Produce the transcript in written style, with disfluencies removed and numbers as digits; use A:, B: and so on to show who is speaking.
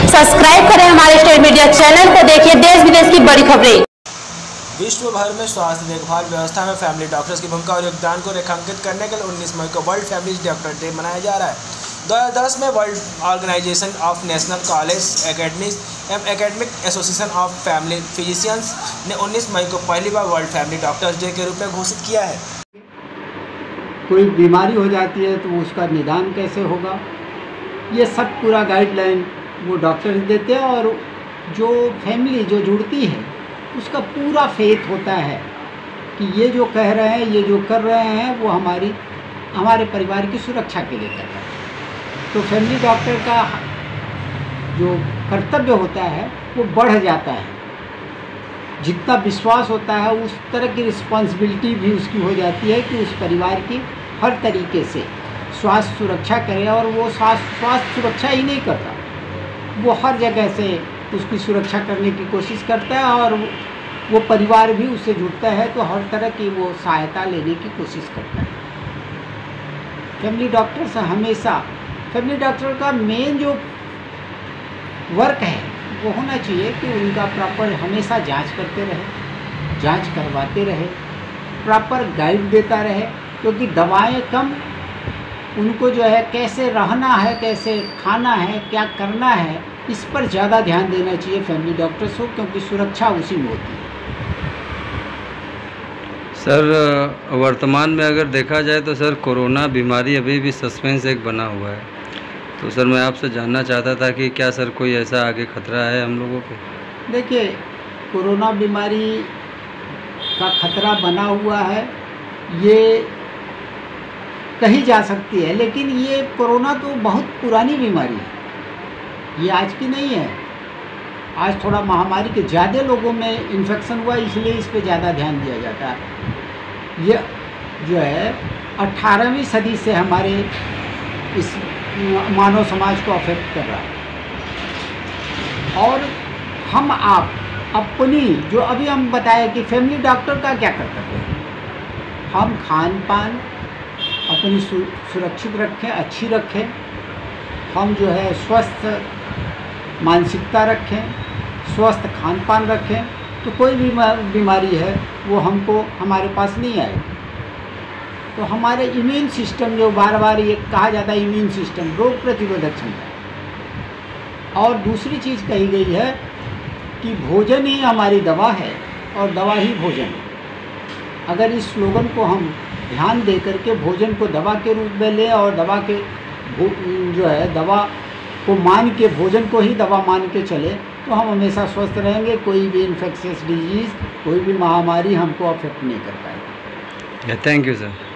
A: Subscribe करें हमारे state media channel को, देखिए देश विदेश की बड़ी खबरें।
B: विश्व भर में स्वास्थ्य देखभाल व्यवस्था में फैमिली डॉक्टर्स की भूमिका और योगदान को रेखांकित करने के लिए 19 मई को वर्ल्ड फैमिली डॉक्टर डे मनाया जा रहा है। 2010 में world organization of national college academics academic association of family physicians ने 19 मई को पहली बार वर्ल्ड फैमिली डॉक्टर्स डे के रूप में घोषित किया है।
C: कोई बीमारी हो जाती है तो उसका निदान कैसे होगा, ये सब पूरा गाइडलाइन वो डॉक्टर देते हैं और जो फैमिली जो जुड़ती है उसका पूरा फेथ होता है कि ये जो कह रहे हैं, ये जो कर रहे हैं वो हमारे परिवार की सुरक्षा के लिए कर रहे हैं। तो फैमिली डॉक्टर का जो कर्तव्य होता है वो बढ़ जाता है। जितना विश्वास होता है उस तरह की रिस्पॉन्सिबिलिटी भी उसकी हो जाती है कि उस परिवार की हर तरीके से स्वास्थ्य सुरक्षा करे। और वो स्वास्थ्य सुरक्षा ही नहीं करता, वो हर जगह से उसकी सुरक्षा करने की कोशिश करता है और वो परिवार भी उससे जुड़ता है तो हर तरह की वो सहायता लेने की कोशिश करता है। फैमिली डॉक्टर से हमेशा फैमिली डॉक्टर का मेन जो वर्क है वो होना चाहिए कि उनका प्रॉपर हमेशा जांच करते रहे, जांच करवाते रहे, प्रॉपर गाइड देता रहे, क्योंकि दवाएं कम, उनको जो है कैसे रहना है, कैसे खाना है, क्या करना है, इस पर ज़्यादा ध्यान देना चाहिए फैमिली डॉक्टर्स को, क्योंकि सुरक्षा उसी में होती है।
D: सर, वर्तमान में अगर देखा जाए तो सर कोरोना बीमारी अभी भी सस्पेंस एक बना हुआ है। तो सर मैं आपसे जानना चाहता था कि क्या सर कोई ऐसा आगे खतरा है हम लोगों पे?
C: देखिए, कोरोना बीमारी का खतरा बना हुआ है, ये कही जा सकती है, लेकिन ये कोरोना तो बहुत पुरानी बीमारी है, ये आज की नहीं है। आज थोड़ा महामारी के ज़्यादा लोगों में इन्फेक्शन हुआ, इसलिए इस पे ज़्यादा ध्यान दिया जाता है। ये जो है 18वीं सदी से हमारे इस मानव समाज को अफेक्ट कर रहा है। और हम आप अपनी जो अभी हम बताए कि फैमिली डॉक्टर का क्या कर्तव्य है, हम खान पान अपनी सुरक्षित रखें, अच्छी रखें, हम जो है स्वस्थ मानसिकता रखें, स्वस्थ खान पान रखें, तो कोई भी बीमारी है वो हमको हमारे पास नहीं आएगी। तो हमारे इम्यून सिस्टम, जो बार बार ये कहा जाता है इम्यून सिस्टम, रोग प्रतिरोधक क्षमता। और दूसरी चीज़ कही गई है कि भोजन ही हमारी दवा है और दवा ही भोजन है। अगर इस स्लोगन को हम ध्यान दे करके भोजन को दवा के रूप में लें और दवा के जो है दवा को मान के भोजन को ही दवा मान के चले, तो हम हमेशा स्वस्थ रहेंगे। कोई भी इन्फेक्शियस डिजीज़, कोई भी महामारी हमको अफेक्ट नहीं कर पाएगी।
D: Thank you sir.